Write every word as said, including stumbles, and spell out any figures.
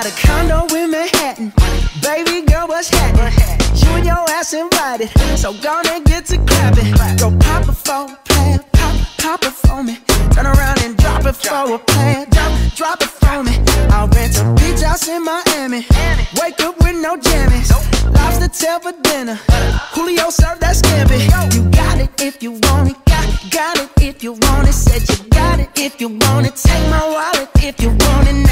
got a condo in Manhattan. Baby girl, what's happening? You and your ass invited, so gonna get to clapping. Go pop it for a plan, pop, pop it for me. Turn around and drop it for a plan, drop, drop it for me. I'll rent a beach house in Miami. Wake up with no jammies. Lobster tail for dinner. Julio served that scampi. You got it if you want it, got, got it if you want it. Said you got it if you want it. Take my wallet if you want it now.